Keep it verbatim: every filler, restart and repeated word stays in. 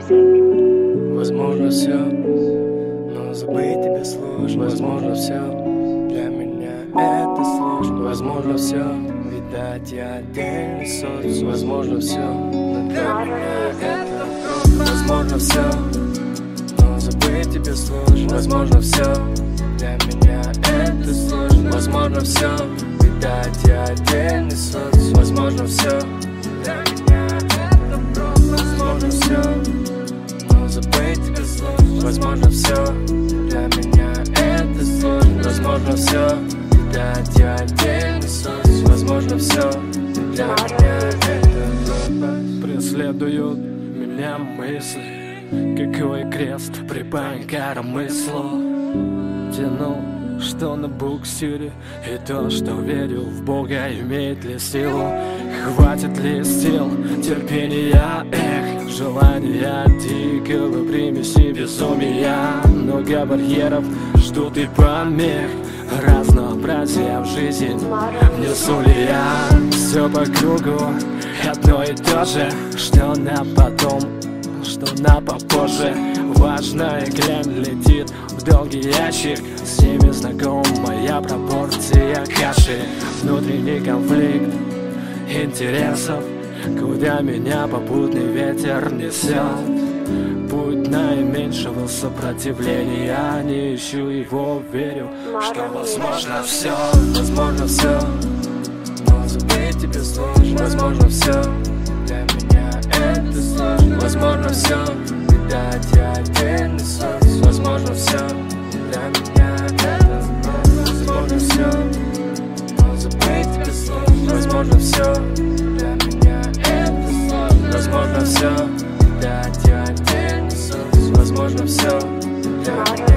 Music. Возможно все, но забыть тебе сложно. Возможно все, для меня это сложно. Возможно все, видать я отдельный соц. Возможно все, но для меня это трудно. Возможно все, но забыть тебе сложно. Возможно все, для меня это сложно. Возможно все, видать я отдельный соц. Возможно все, для меня это трудно. Возможно все, но забыть тебе сложно. Возможно все, для меня это сложно. Возможно все, видать я отдельный соц. Возможно все, для меня это трудно. Преследуют меня мысли, какой крест прибавим коромыслу. Тянул, что на буксире, и то, что верю в Бога, имеет ли силу. Хватит ли сил, терпения, эх, желания дикого примеси безумия. Много барьеров ждут и помех, разнообразие в жизнь внесу ли я. Все по кругу, одно и то же, что на потом, что на попозже. Важная глянь летит в долгий ящик, с ними знакомая пропорция каши. Внутренний конфликт интересов, куда меня попутный ветер несет. Путь наименьшего сопротивления, не ищу его, верю, что возможно все. Возможно все, но забыть тебе сложно. Возможно все, для меня это сложно. Возможно все, видать я отдельный соц. Возможно все, для меня это сложно. Возможно все, но забыть тебе сложно. Возможно все, для меня это сложно. Возможно все, видать я отдельный соц. Возможно все, для меня